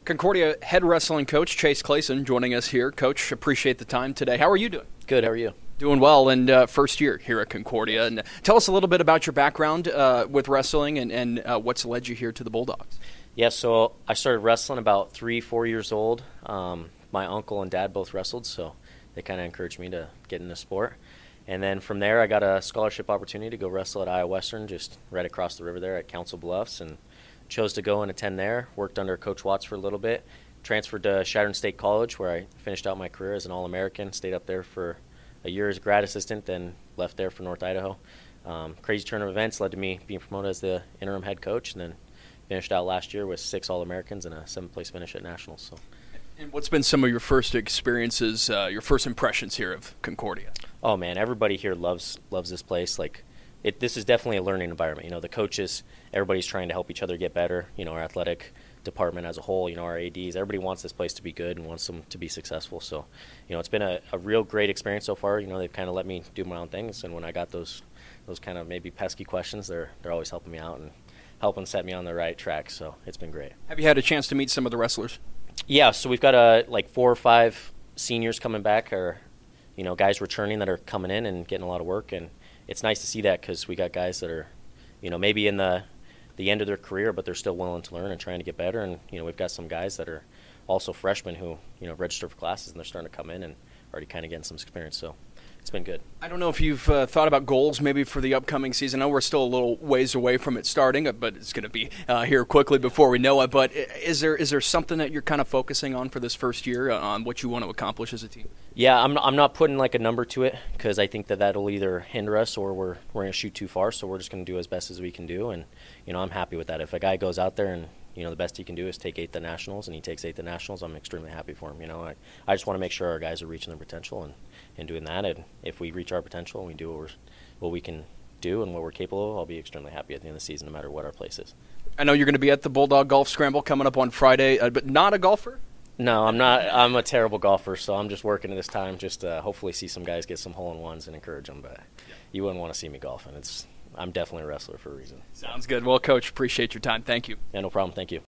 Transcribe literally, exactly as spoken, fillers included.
Concordia head wrestling coach Chase Clayson joining us here. Coach, appreciate the time today. How are you doing? Good. How are you? Doing well, and uh, first year here at Concordia. And tell us a little bit about your background uh, with wrestling and, and uh, what's led you here to the Bulldogs. Yeah, so I started wrestling about three, four years old. Um, my uncle and dad both wrestled, so they kind of encouraged me to get in the sport. And then from there, I got a scholarship opportunity to go wrestle at Iowa Western, just right across the river there at Council Bluffs, and chose to go and attend there. Worked under Coach Watts for a little bit. Transferred to Chadron State College, where I finished out my career as an All-American. Stayed up there for a year as a grad assistant, then left there for North Idaho. Um, crazy turn of events led to me being promoted as the interim head coach, and then finished out last year with six All-Americans and a seventh-place finish at Nationals. So. And what's been some of your first experiences, uh, your first impressions here of Concordia? Oh man, everybody here loves loves this place. Like, it, this is definitely a learning environment. You know, the coaches, everybody's trying to help each other get better. You know, our athletic department as a whole, you know, our A Ds, everybody wants this place to be good and wants them to be successful. So, you know, it's been a, a real great experience so far. You know, they've kind of let me do my own things, and when I got those those kind of maybe pesky questions, they're they're always helping me out and helping set me on the right track. So it's been great. Have you had a chance to meet some of the wrestlers? Yeah, so we've got uh, like four or five seniors coming back, or you know, guys returning that are coming in and getting a lot of work, and it's nice to see that because we got guys that are, you know, maybe in the the end of their career, but they're still willing to learn and trying to get better. And you know, we've got some guys that are also freshmen who, you know, register for classes and they're starting to come in and already kind of getting some experience. So it's been good. I don't know if you've uh, thought about goals maybe for the upcoming season. I know we're still a little ways away from it starting, but it's going to be uh, here quickly before we know it. But is there is there something that you're kind of focusing on for this first year uh, on what you want to accomplish as a team? Yeah, I'm I'm not putting like a number to it because I think that that'll either hinder us or we're we're going to shoot too far. So we're just going to do as best as we can do, and you know, I'm happy with that. If a guy goes out there and you know the best he can do is take eighth at nationals, and he takes eighth at nationals, I'm extremely happy for him. You know, I I just want to make sure our guys are reaching their potential and, and doing that. And if we reach our potential and we do what we're what we can do and what we're capable of, I'll be extremely happy at the end of the season, no matter what our place is. I know you're going to be at the Bulldog Golf Scramble coming up on Friday, uh, but not a golfer. No, I'm not. I'm a terrible golfer, so I'm just working this time just to hopefully see some guys get some hole-in-ones and encourage them. But you wouldn't want to see me golfing. It's I'm definitely a wrestler for a reason. Sounds good. Well, Coach, appreciate your time. Thank you. Yeah, no problem. Thank you.